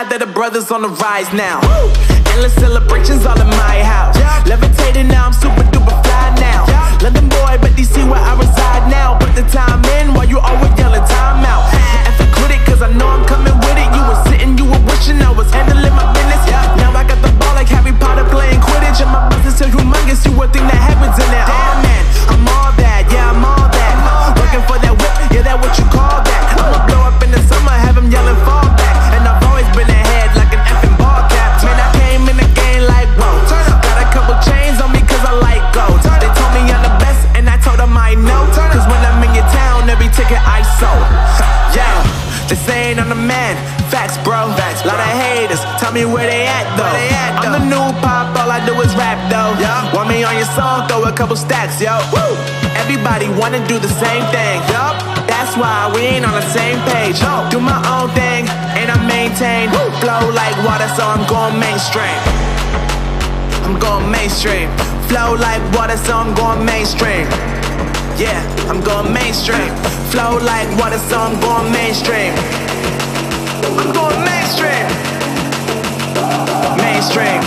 glad that the brothers on the rise now. Endless celebrations all in my house. Levitating now, I'm super duper fly now. London boy, but DC where I reside now. Put the time in while you always yelling time out. And quit it, cause I know I'm coming with it. You were sitting, you were wishing I was handling my business. Now I got the ball like Harry Potter playing Quidditch. And my business is humongous, you would think that happens in there. Oh man, I'm all that, yeah, I'm all that. Looking for that whip, yeah, that what you call that. I'ma blow up in the summer, have him yelling fall back. And I've always been ahead like an effing ball cap. Man, I came in the game like, whoa. Got a couple chains on me cause I like gold. They told me I'm the best and I told them I know. Cause when I'm in your town, every ticket I sold. Yeah, they saying I'm the man. Facts, bro. Lot of haters, tell me where they at though. I'm the new pop, all I do is rap though. Want me on your song, throw a couple stacks, yo. Everybody wanna do the same thing. That's why we ain't on the same page. Do my own thing and I maintain. Flow like water, so I'm going mainstream. I'm going mainstream. Flow like water, so I'm going mainstream. Yeah, I'm going mainstream. Flow like water, so I'm going mainstream. I'm going mainstream. Mainstream.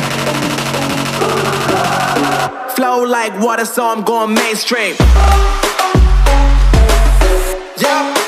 Flow like water, so I'm going mainstream. Yeah.